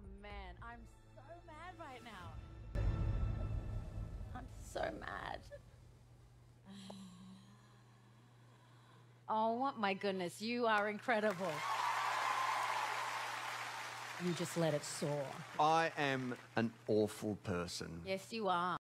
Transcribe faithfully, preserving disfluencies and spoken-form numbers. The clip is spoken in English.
man, I'm so mad right now. I'm so mad. Oh my goodness, you are incredible. You just let it soar. I am an awful person. Yes, you are.